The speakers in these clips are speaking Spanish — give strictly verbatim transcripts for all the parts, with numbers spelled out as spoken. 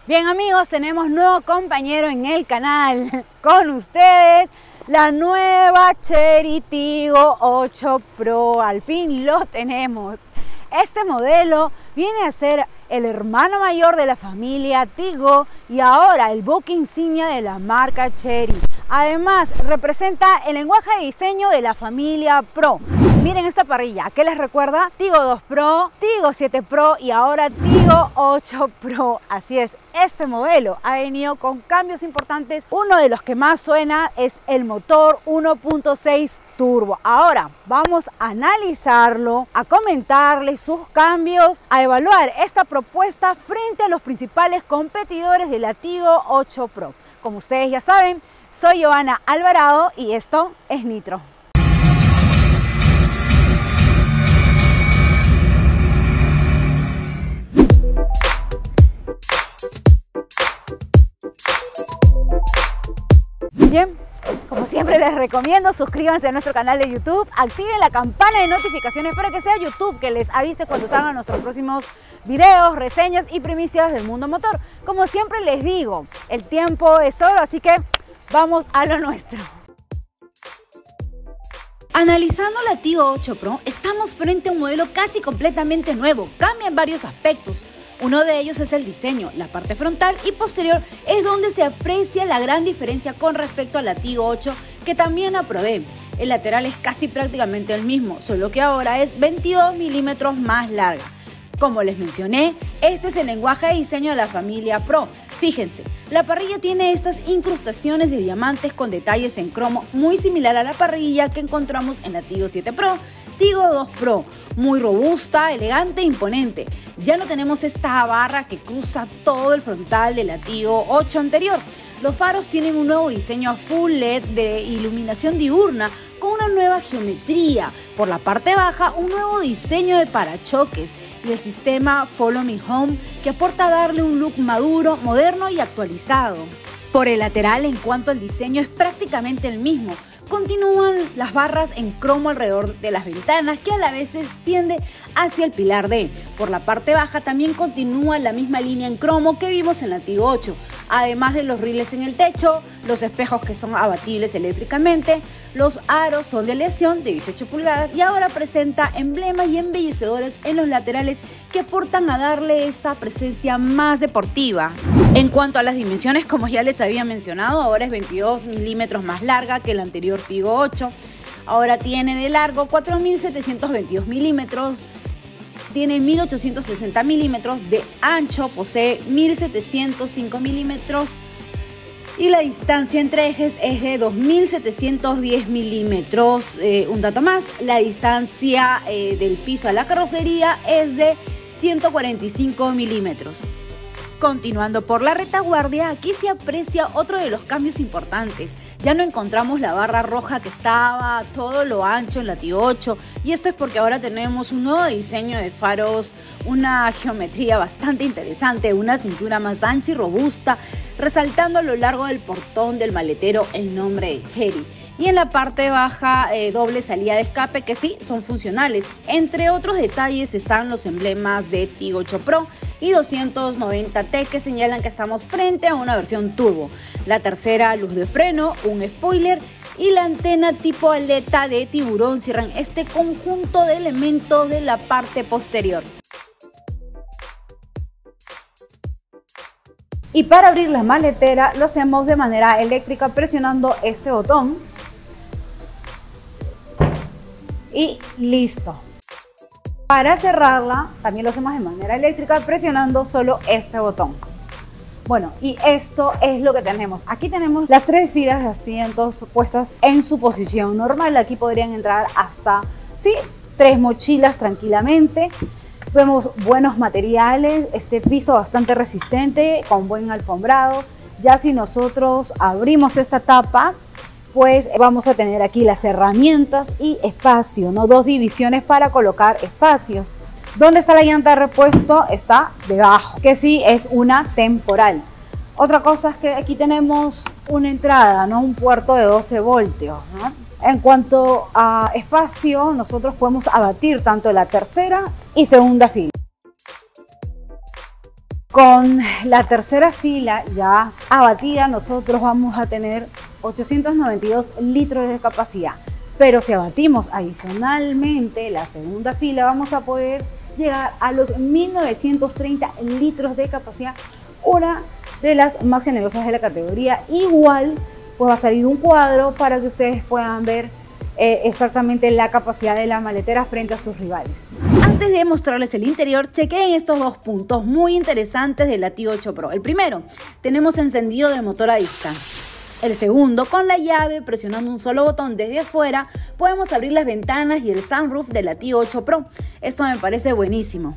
Bien amigos, tenemos nuevo compañero en el canal. Con ustedes, la nueva Chery Tigo ocho Pro. Al fin lo tenemos. Este modelo viene a ser el hermano mayor de la familia Tigo y ahora el buque insignia de la marca Chery. Además, representa el lenguaje de diseño de la familia Pro. Miren esta parrilla, ¿qué les recuerda? Tigo dos Pro, Tigo siete Pro y ahora Tigo ocho Pro. Así es, este modelo ha venido con cambios importantes. Uno de los que más suena es el motor uno punto seis turbo. Ahora vamos a analizarlo, a comentarle sus cambios, a evaluar esta propuesta frente a los principales competidores de la Tigo ocho Pro. Como ustedes ya saben, soy Joana Alvarado y esto es Nitro. Bien, como siempre les recomiendo, suscríbanse a nuestro canal de YouTube, activen la campana de notificaciones para que sea YouTube que les avise cuando salgan nuestros próximos videos, reseñas y primicias del mundo motor. Como siempre les digo, el tiempo es oro, así que vamos a lo nuestro. Analizando la Tigo ocho Pro, estamos frente a un modelo casi completamente nuevo. Cambian varios aspectos. Uno de ellos es el diseño. La parte frontal y posterior es donde se aprecia la gran diferencia con respecto a la Tigo ocho, que también la probé. El lateral es casi prácticamente el mismo, solo que ahora es veintidós milímetros más larga. Como les mencioné, este es el lenguaje de diseño de la familia Pro. Fíjense, la parrilla tiene estas incrustaciones de diamantes con detalles en cromo, muy similar a la parrilla que encontramos en la Tigo siete Pro, Tigo dos Pro, muy robusta, elegante e imponente. Ya no tenemos esta barra que cruza todo el frontal de la Tigo ocho anterior. Los faros tienen un nuevo diseño a full L E D de iluminación diurna con una nueva geometría. Por la parte baja, un nuevo diseño de parachoques y el sistema Follow Me Home, que aporta a darle un look maduro, moderno y actualizado. Por el lateral, en cuanto al diseño, es prácticamente el mismo. Continúan las barras en cromo alrededor de las ventanas, que a la vez se extiende hacia el pilar D. Por la parte baja también continúa la misma línea en cromo que vimos en la Tigo ocho, además de los rieles en el techo, los espejos que son abatibles eléctricamente, los aros son de aleación de dieciocho pulgadas y ahora presenta emblemas y embellecedores en los laterales que aportan a darle esa presencia más deportiva. En cuanto a las dimensiones, como ya les había mencionado, ahora es veintidós milímetros más larga que la anterior Tigo ocho. Ahora tiene de largo cuatro mil setecientos veintidós milímetros, tiene mil ochocientos sesenta milímetros, de ancho posee mil setecientos cinco milímetros y la distancia entre ejes es de dos mil setecientos diez milímetros. Eh, un dato más, la distancia eh, del piso a la carrocería es de ciento cuarenta y cinco milímetros. Continuando por la retaguardia, aquí se aprecia otro de los cambios importantes. Ya no encontramos la barra roja que estaba todo lo ancho en la Tigo ocho, y esto es porque ahora tenemos un nuevo diseño de faros, una geometría bastante interesante, una cintura más ancha y robusta, resaltando a lo largo del portón del maletero el nombre de Chery. Y en la parte baja, eh, doble salida de escape que sí son funcionales. Entre otros detalles están los emblemas de Tigo ocho Pro y doscientos noventa T que señalan que estamos frente a una versión turbo. La tercera, luz de freno, un spoiler y la antena tipo aleta de tiburón cierran este conjunto de elementos de la parte posterior. Y para abrir la maletera lo hacemos de manera eléctrica presionando este botón. Y listo. Para cerrarla también lo hacemos de manera eléctrica presionando solo este botón. Bueno, y esto es lo que tenemos. Aquí tenemos las tres filas de asientos puestas en su posición normal. Aquí podrían entrar hasta, sí, tres mochilas tranquilamente. Vemos buenos materiales, este piso bastante resistente con buen alfombrado. Ya si nosotros abrimos esta tapa, pues vamos a tener aquí las herramientas y espacio, ¿no? Dos divisiones para colocar espacios. ¿Dónde está la llanta de repuesto? Está debajo, que sí es una temporal. Otra cosa es que aquí tenemos una entrada, ¿no? Un puerto de doce voltios, ¿no? En cuanto a espacio, nosotros podemos abatir tanto la tercera y segunda fila. Con la tercera fila ya abatida, nosotros vamos a tener ochocientos noventa y dos litros de capacidad. Pero si abatimos adicionalmente la segunda fila, vamos a poder llegar a los mil novecientos treinta litros de capacidad, una de las más generosas de la categoría. Igual pues va a salir un cuadro para que ustedes puedan ver eh, exactamente la capacidad de la maletera frente a sus rivales. Antes de mostrarles el interior, chequeen estos dos puntos muy interesantes del Latigo ocho Pro. El primero, tenemos encendido de motor a distancia. El segundo, con la llave, presionando un solo botón desde afuera, podemos abrir las ventanas y el sunroof del Latigo ocho Pro. Esto me parece buenísimo.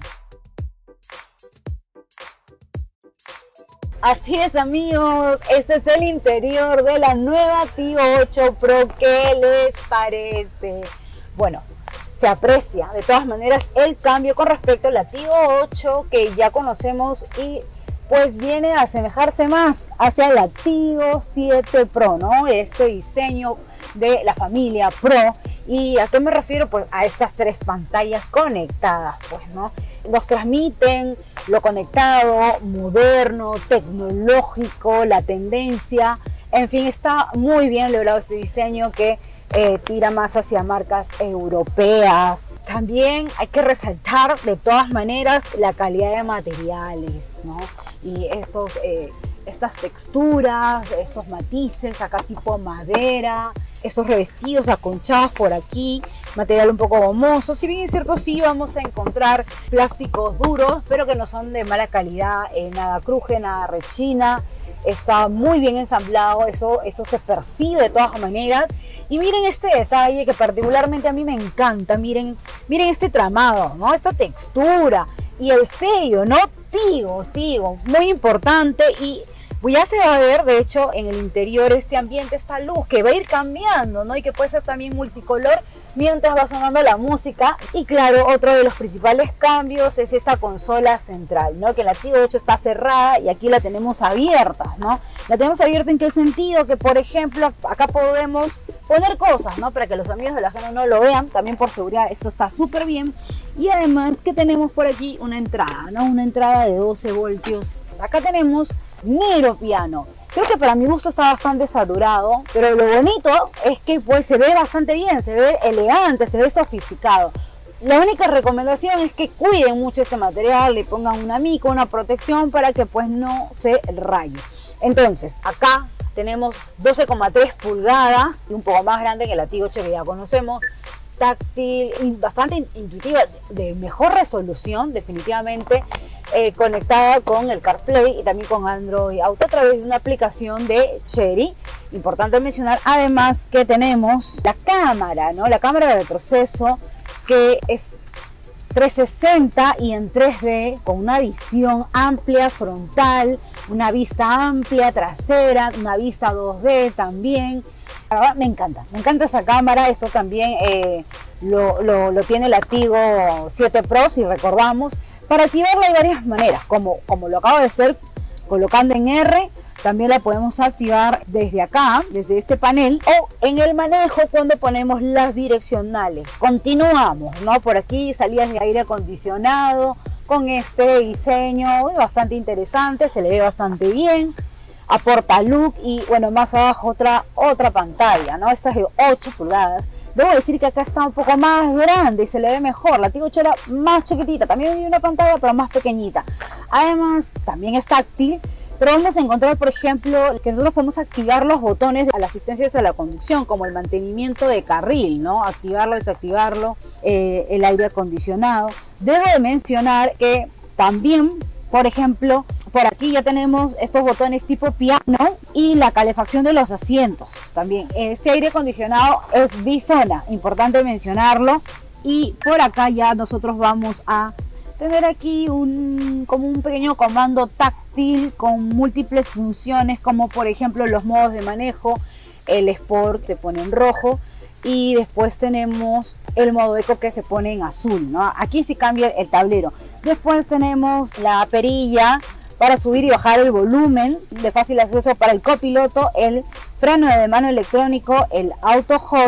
Así es, amigos, este es el interior de la nueva Tigo ocho Pro. ¿Qué les parece? Bueno, se aprecia de todas maneras el cambio con respecto a la Tigo ocho que ya conocemos y pues viene a asemejarse más hacia la Tigo siete Pro, ¿no? Este diseño de la familia Pro. ¿Y a qué me refiero? Pues a estas tres pantallas conectadas, pues, ¿no? Nos transmiten lo conectado, moderno, tecnológico, la tendencia. En fin, está muy bien logrado este diseño que eh, tira más hacia marcas europeas. También hay que resaltar de todas maneras la calidad de materiales, ¿no? Y estos, eh, estas texturas, estos matices, acá tipo madera, estos revestidos aconchados por aquí, material un poco gomoso. Si bien es cierto, sí vamos a encontrar plásticos duros, pero que no son de mala calidad, eh, nada cruje, nada rechina. Está muy bien ensamblado, eso, eso se percibe de todas maneras. Y miren este detalle que particularmente a mí me encanta. Miren, miren este tramado, ¿no? Esta textura y el sello, ¿no? Tigo, Tigo, muy importante. Y ya se va a ver, de hecho, en el interior este ambiente, esta luz que va a ir cambiando, ¿no? Y que puede ser también multicolor mientras va sonando la música. Y claro, otro de los principales cambios es esta consola central, ¿no? Que la Tigo ocho está cerrada y aquí la tenemos abierta, ¿no? La tenemos abierta en qué sentido, que por ejemplo acá podemos poner cosas, ¿no? Para que los amigos de la zona no lo vean, también por seguridad esto está súper bien. Y además que tenemos por aquí una entrada, ¿no? Una entrada de doce voltios. Acá tenemos Nero piano. Creo que para mi gusto está bastante saturado, pero lo bonito es que pues se ve bastante bien, se ve elegante, se ve sofisticado. La única recomendación es que cuiden mucho este material, le pongan una mica, una protección para que pues no se raye. Entonces, acá tenemos doce coma tres pulgadas y un poco más grande que la Tigo ocho que ya conocemos. Táctil, bastante intuitiva, de mejor resolución definitivamente, eh, conectada con el CarPlay y también con Android Auto a través de una aplicación de Chery. Importante mencionar además que tenemos la cámara, ¿no? La cámara de retroceso que es trescientos sesenta y en tres D con una visión amplia frontal, una vista amplia trasera, una vista dos D también. La verdad, me encanta, me encanta esa cámara. Esto también eh, lo, lo, lo tiene la Tigo siete Pro, si recordamos. Para activarla hay varias maneras, como, como lo acabo de hacer colocando en R. También la podemos activar desde acá, desde este panel, o en el manejo cuando ponemos las direccionales. Continuamos, ¿no? Por aquí salidas de aire acondicionado con este diseño bastante interesante, se le ve bastante bien. Aporta look y bueno, más abajo otra, otra pantalla, ¿no? Esta es de ocho pulgadas. Debo decir que acá está un poco más grande y se le ve mejor. La Tigo ocho era más chiquitita, también hay una pantalla pero más pequeñita. Además, también es táctil, pero vamos a encontrar, por ejemplo, que nosotros podemos activar los botones a la asistencia a la conducción, como el mantenimiento de carril, ¿no? Activarlo, desactivarlo, eh, el aire acondicionado. Debo de mencionar que también, por ejemplo, por aquí ya tenemos estos botones tipo piano y la calefacción de los asientos. También este aire acondicionado es bisona, importante mencionarlo. Y por acá ya nosotros vamos a tener aquí un, como un pequeño comando táctil con múltiples funciones, como por ejemplo los modos de manejo. El Sport se pone en rojo y después tenemos el modo eco que se pone en azul, ¿no? Aquí sí cambia el tablero. Después tenemos la perilla para subir y bajar el volumen, de fácil acceso para el copiloto, el freno de mano electrónico, el auto hold,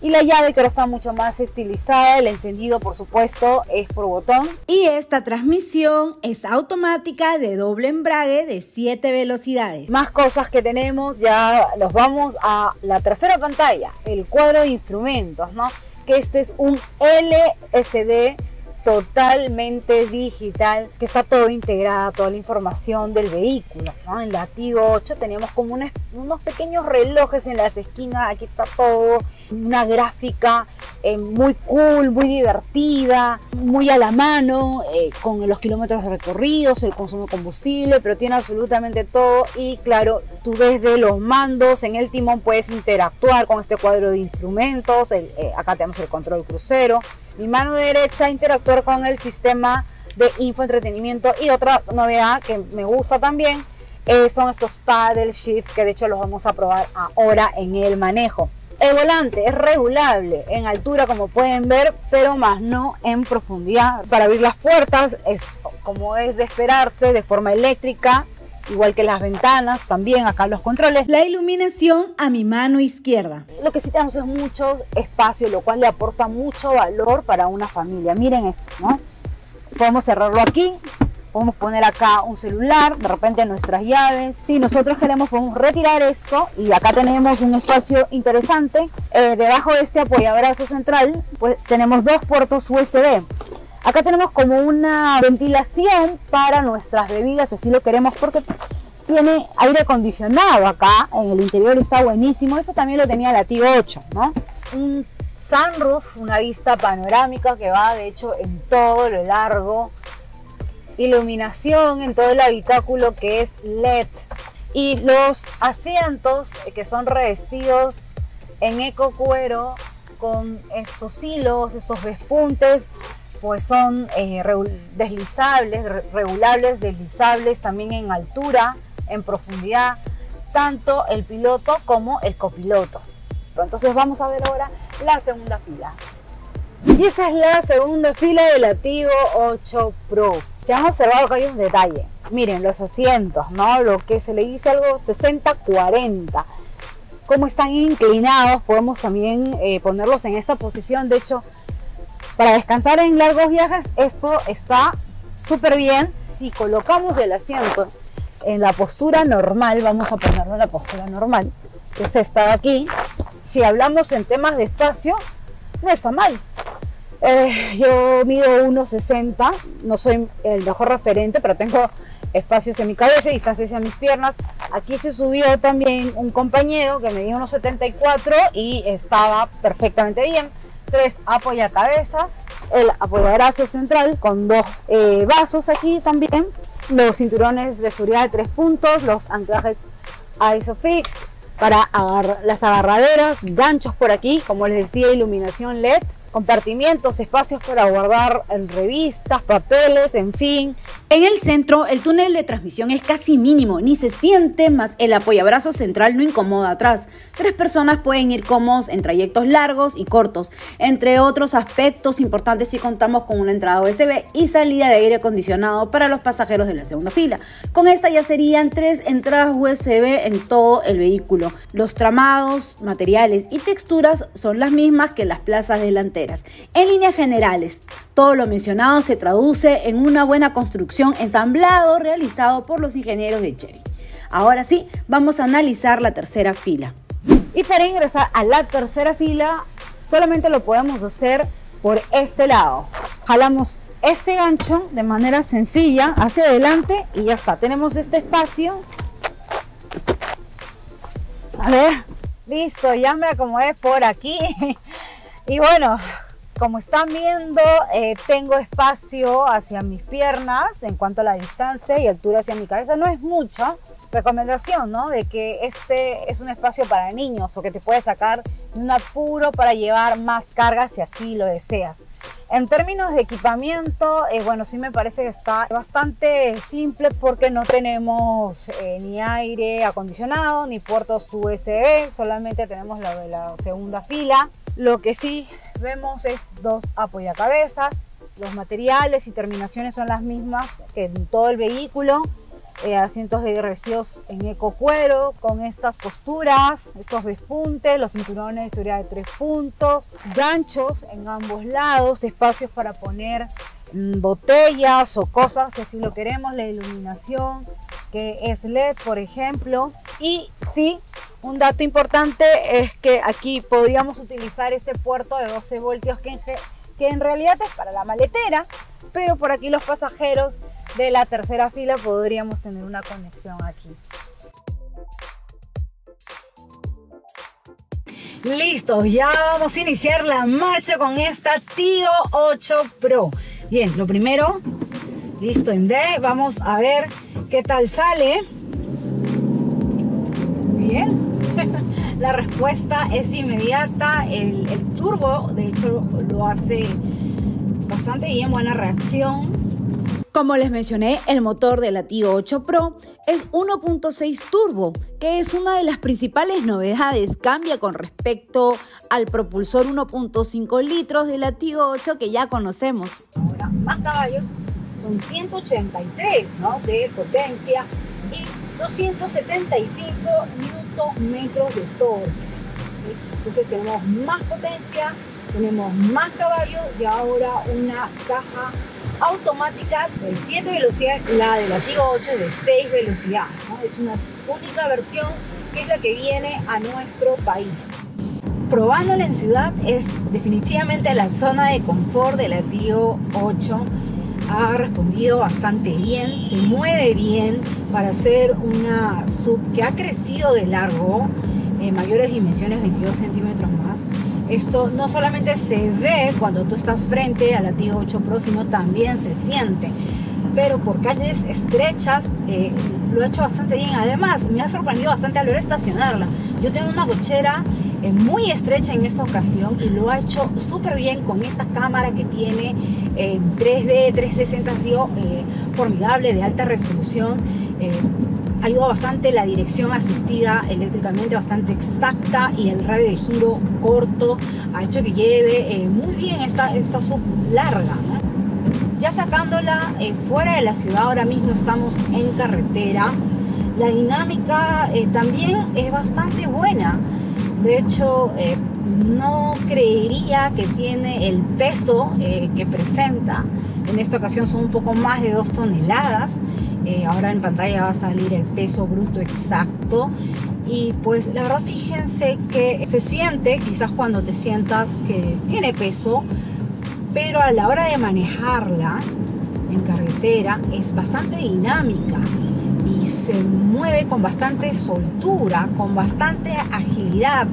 Y la llave, que ahora está mucho más estilizada, el encendido por supuesto es por botón. Y esta transmisión es automática de doble embrague de siete velocidades. Más cosas que tenemos, ya nos vamos a la tercera pantalla, el cuadro de instrumentos, ¿no? Que este es un L C D totalmente digital, que está todo integrada, toda la información del vehículo, ¿no? En la Tigo ocho teníamos como unos, unos pequeños relojes en las esquinas, aquí está todo, una gráfica eh, muy cool, muy divertida, muy a la mano, eh, con los kilómetros recorridos, el consumo de combustible, pero tiene absolutamente todo. Y claro, tú desde los mandos en el timón puedes interactuar con este cuadro de instrumentos. El, eh, acá tenemos el control crucero. Mi mano derecha interactuar con el sistema de infoentretenimiento. Y otra novedad que me gusta también eh, son estos paddle shift, que de hecho los vamos a probar ahora en el manejo. El volante es regulable en altura, como pueden ver, pero más no en profundidad. Para abrir las puertas es como es de esperarse, de forma eléctrica, igual que las ventanas, también acá los controles. La iluminación a mi mano izquierda. Lo que sí tenemos es mucho espacio, lo cual le aporta mucho valor para una familia. Miren esto, ¿no? Podemos cerrarlo aquí. Podemos poner acá un celular, de repente nuestras llaves. Si nosotros queremos, podemos retirar esto y acá tenemos un espacio interesante. Eh, debajo de este apoyabrazo central, pues tenemos dos puertos U S B. Acá tenemos como una ventilación para nuestras bebidas, si así lo queremos, porque tiene aire acondicionado acá. En el interior está buenísimo. Eso también lo tenía la Tigo ocho, ¿no? Un sunroof, una vista panorámica que va de hecho en todo lo largo. Iluminación en todo el habitáculo que es L E D, y los asientos que son revestidos en eco cuero con estos hilos, estos despuntes, pues son eh, deslizables, regulables, deslizables también en altura, en profundidad, tanto el piloto como el copiloto. Entonces vamos a ver ahora la segunda fila. Y esta es la segunda fila de la Tigo ocho Pro. Se han observado que hay un detalle. Miren los asientos, ¿no? Lo que se le dice algo sesenta cuarenta. Como están inclinados, podemos también eh, ponerlos en esta posición. De hecho, para descansar en largos viajes, esto está súper bien. Si colocamos el asiento en la postura normal, vamos a ponerlo en la postura normal, que es esta de aquí. Si hablamos en temas de espacio, no está mal. Eh, yo mido uno sesenta, no soy el mejor referente, pero tengo espacios en mi cabeza y distancia hacia mis piernas. Aquí se subió también un compañero que medía uno setenta y cuatro y estaba perfectamente bien. Tres apoyacabezas, el apoyabrazo central con dos eh, vasos aquí también, los cinturones de seguridad de tres puntos, los anclajes ISOFIX para agarrar, las agarraderas, ganchos por aquí, como les decía, iluminación L E D, compartimientos, espacios para guardar revistas, papeles, en fin. En el centro, el túnel de transmisión es casi mínimo, ni se siente, más el apoyabrazo central no incomoda atrás. Tres personas pueden ir cómodos en trayectos largos y cortos. Entre otros aspectos importantes, si contamos con una entrada U S B y salida de aire acondicionado para los pasajeros de la segunda fila. Con esta ya serían tres entradas U S B en todo el vehículo. Los tramados, materiales y texturas son las mismas que las plazas delanteras. En líneas generales, todo lo mencionado se traduce en una buena construcción, ensamblado realizado por los ingenieros de Chery. Ahora sí, vamos a analizar la tercera fila. Y para ingresar a la tercera fila, solamente lo podemos hacer por este lado. Jalamos este gancho de manera sencilla hacia adelante y ya está. Tenemos este espacio. A ver, listo, ya me acomodé por aquí. Y bueno, como están viendo, eh, tengo espacio hacia mis piernas en cuanto a la distancia y altura hacia mi cabeza. No es mucha. Recomendación, ¿no? De que este es un espacio para niños o que te puedes sacar de un apuro para llevar más carga si así lo deseas. En términos de equipamiento, eh, bueno, sí me parece que está bastante simple porque no tenemos eh, ni aire acondicionado ni puertos U S B, solamente tenemos la de la segunda fila. Lo que sí vemos es dos apoyacabezas, los materiales y terminaciones son las mismas que en todo el vehículo. eh, asientos de revestidos en ecocuero, con estas posturas, estos despuntes, los cinturones de seguridad de tres puntos, ganchos en ambos lados, espacios para poner mmm, botellas o cosas que si lo queremos, la iluminación que es L E D, por ejemplo. Y sí, un dato importante es que aquí podríamos utilizar este puerto de doce voltios que en, que en realidad es para la maletera, pero por aquí los pasajeros de la tercera fila podríamos tener una conexión aquí. Listo, ya vamos a iniciar la marcha con esta Tigo ocho Pro. Bien, lo primero, listo en D, vamos a ver qué tal sale. Bien, la respuesta es inmediata, el, el turbo de hecho lo hace bastante bien, buena reacción. Como les mencioné, el motor de la Tigo ocho Pro es uno punto seis turbo, que es una de las principales novedades. Cambia con respecto al propulsor uno punto cinco litros de la Tigo ocho que ya conocemos. Ahora, más caballos, son ciento ochenta y tres, ¿no?, de potencia y doscientos setenta y cinco newton metros de torque. ¿Sí? Entonces tenemos más potencia, tenemos más caballos y ahora una caja automática de siete velocidades. La de la Tigo ocho es de seis velocidades, ¿no? Es una única versión que es la que viene a nuestro país. Probándola en ciudad es definitivamente la zona de confort de la Tigo ocho. Ha respondido bastante bien, se mueve bien para ser una sub que ha crecido de largo, en mayores dimensiones, veintidós centímetros más. Esto no solamente se ve cuando tú estás frente a la Tigo ocho Pro, sino también se siente. Pero por calles estrechas eh, lo ha hecho bastante bien. Además, me ha sorprendido bastante al ver estacionarla. Yo tengo una cochera eh, muy estrecha en esta ocasión y lo ha hecho súper bien con esta cámara que tiene eh, tres D, trescientos sesenta, digo, eh, formidable, de alta resolución. Eh, Ayuda bastante la dirección asistida eléctricamente, bastante exacta, y el radio de giro corto ha hecho que lleve eh, muy bien esta, esta sub larga, ¿no? Ya sacándola eh, fuera de la ciudad, ahora mismo estamos en carretera. La dinámica eh, también es bastante buena. De hecho, eh, no creería que tiene el peso eh, que presenta. En esta ocasión son un poco más de dos toneladas. Eh, ahora en pantalla va a salir el peso bruto exacto. Y pues la verdad, fíjense que se siente, quizás cuando te sientas, que tiene peso, pero a la hora de manejarla en carretera es bastante dinámica y se mueve con bastante soltura, con bastante agilidad.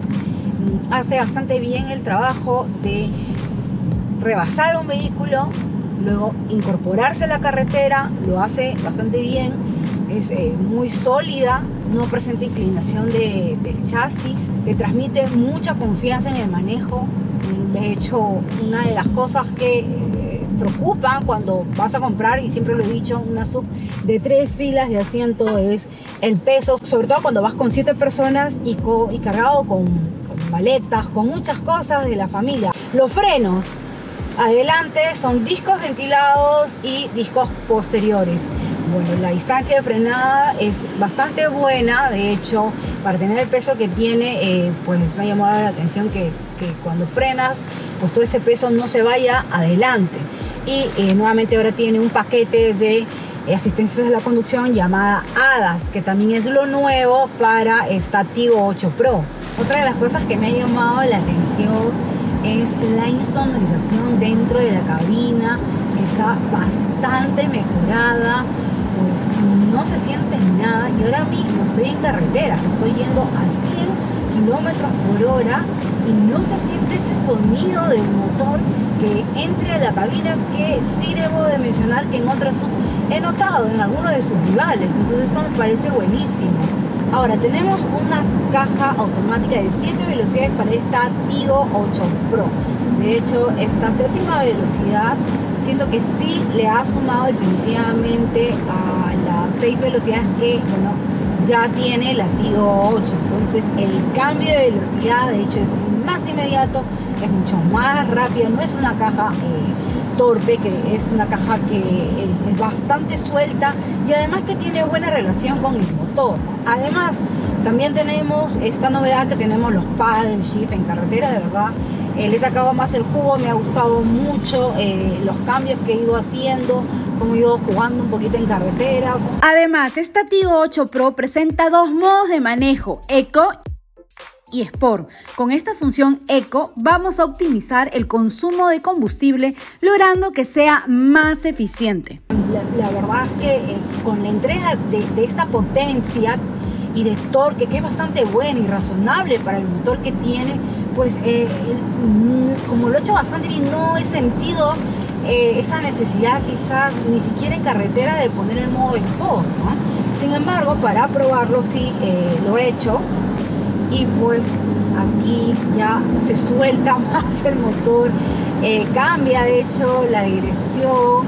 Hace bastante bien el trabajo de rebasar un vehículo, luego incorporarse a la carretera, lo hace bastante bien. Es eh, muy sólida, no presenta inclinación de, del chasis, te transmite mucha confianza en el manejo. De hecho, una de las cosas que eh, preocupan cuando vas a comprar, y siempre lo he dicho, una sub de tres filas de asiento, es el peso, sobre todo cuando vas con siete personas y, co y cargado con, con maletas, con muchas cosas de la familia. Los frenos adelante son discos ventilados y discos posteriores. Bueno, la distancia de frenada es bastante buena. De hecho, para tener el peso que tiene, eh, pues me ha llamado la atención que, que cuando frenas, pues todo ese peso no se vaya adelante. Y eh, nuevamente ahora tiene un paquete de eh, asistencias a la conducción llamada A D A S, que también es lo nuevo para esta Tigo ocho Pro. Otra de las cosas que me ha llamado la atención es la insonorización dentro de la cabina, que está bastante mejorada. Pues no se siente nada, y ahora mismo estoy en carretera, estoy yendo a cien kilómetros por hora y no se siente ese sonido del motor que entre a la cabina, que sí debo de mencionar que en otras sub he notado en algunos de sus rivales. Entonces esto me parece buenísimo. Ahora tenemos una caja automática de siete velocidades para esta Tigo ocho Pro. De hecho, esta séptima velocidad siento que sí le ha sumado definitivamente a las seis velocidades que, bueno, ya tiene la Tigo ocho. Entonces el cambio de velocidad, de hecho, es más inmediato, es mucho más rápido. No es una caja eh, torpe, que es una caja que es bastante suelta y además que tiene buena relación con el motor. Además, también tenemos esta novedad que tenemos los paddle shift en carretera. De verdad, eh, le he sacado más el jugo, me ha gustado mucho eh, los cambios que he ido haciendo, como he ido jugando un poquito en carretera. Además, esta Tigo ocho Pro presenta dos modos de manejo, Eco y Sport. Con esta función Eco vamos a optimizar el consumo de combustible, logrando que sea más eficiente. La, la verdad es que eh, con la entrega de, de esta potencia y de torque, que es bastante bueno y razonable para el motor que tiene, pues eh, como lo he hecho bastante bien, no he sentido eh, esa necesidad quizás ni siquiera en carretera de poner el modo Sport, ¿no? Sin embargo, para probarlo sí eh, lo he hecho. Y pues aquí ya se suelta más el motor, eh, cambia de hecho la dirección,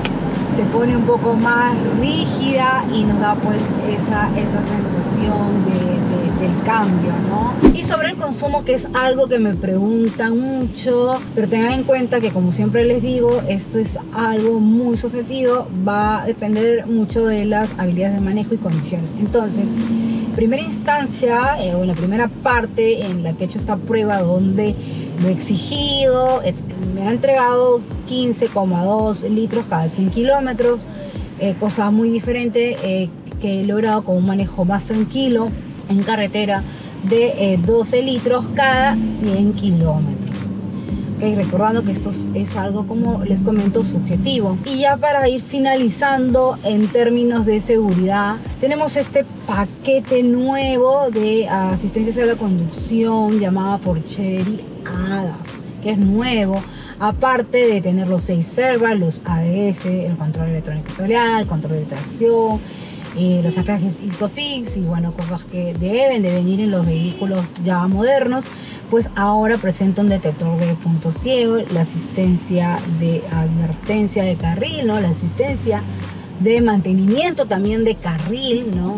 se pone un poco más rígida y nos da pues esa, esa sensación de, de, del cambio, ¿no? Y sobre el consumo, que es algo que me preguntan mucho, pero tengan en cuenta que, como siempre les digo, esto es algo muy subjetivo, va a depender mucho de las habilidades de manejo y condiciones. Entonces, en primera instancia, eh, o en la primera parte en la que he hecho esta prueba, donde lo he exigido, es, me ha entregado quince coma dos litros cada cien kilómetros, eh, cosa muy diferente eh, que he logrado con un manejo más tranquilo en carretera de eh, doce litros cada cien kilómetros. Okay, recordando que esto es algo, como les comento, subjetivo. Y ya para ir finalizando en términos de seguridad, tenemos este paquete nuevo de asistencia a la conducción llamada por Chery A D A S, que es nuevo. Aparte de tener los seis airbags, los A B S, el control electrónico sectorial, el control de tracción, eh, los anclajes ISOFIX y bueno, cosas que deben de venir en los vehículos ya modernos. Pues ahora presenta un detector de punto ciego, la asistencia de advertencia de carril, ¿no? La asistencia de mantenimiento también de carril, ¿no?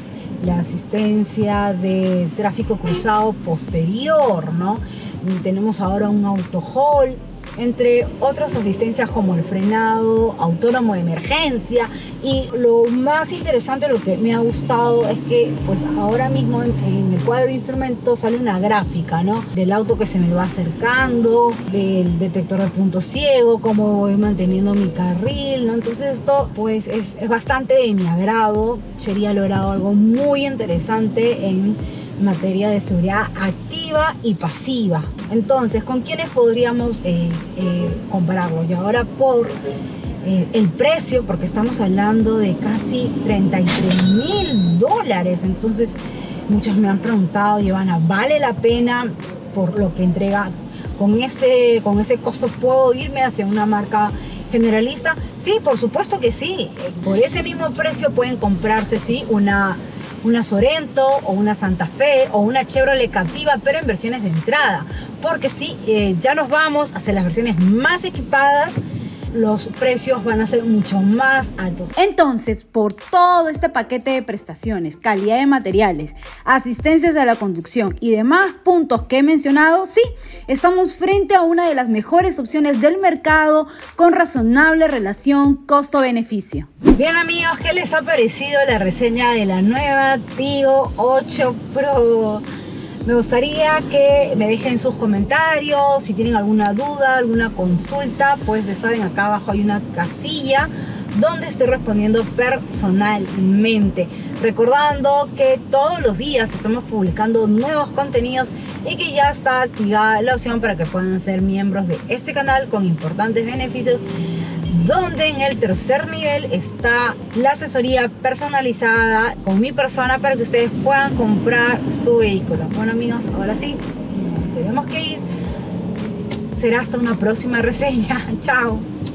La asistencia de tráfico cruzado posterior, ¿no? Y tenemos ahora un auto hold, entre otras asistencias como el frenado autónomo de emergencia. Y lo más interesante, lo que me ha gustado, es que pues ahora mismo en, en el cuadro de instrumentos sale una gráfica, ¿no? Del auto que se me va acercando, del detector de punto ciego, cómo voy manteniendo mi carril, ¿no? Entonces esto pues es, es bastante de mi agrado. Chery ha logrado algo muy interesante en materia de seguridad activa y pasiva. Entonces, ¿con quiénes podríamos eh, eh, compararlo? Y ahora por eh, el precio, porque estamos hablando de casi treinta y tres mil dólares. Entonces, muchos me han preguntado, Giovanna, ¿vale la pena por lo que entrega? Con ese, con ese costo, ¿puedo irme hacia una marca generalista? Sí, por supuesto que sí. Por ese mismo precio pueden comprarse, sí, una una Sorento o una Santa Fe o una Chevrolet Captiva, pero en versiones de entrada, porque si eh, ya nos vamos hacia las versiones más equipadas, los precios van a ser mucho más altos. Entonces, por todo este paquete de prestaciones, calidad de materiales, asistencias a la conducción y demás puntos que he mencionado, sí, estamos frente a una de las mejores opciones del mercado con razonable relación costo-beneficio. Bien amigos, ¿qué les ha parecido la reseña de la nueva Tigo ocho Pro? Me gustaría que me dejen sus comentarios, si tienen alguna duda, alguna consulta, pues ya saben, acá abajo hay una casilla donde estoy respondiendo personalmente. Recordando que todos los días estamos publicando nuevos contenidos y que ya está activada la opción para que puedan ser miembros de este canal con importantes beneficios, donde en el tercer nivel está la asesoría personalizada con mi persona para que ustedes puedan comprar su vehículo. Bueno amigos, ahora sí, nos tenemos que ir. Será hasta una próxima reseña. Chao.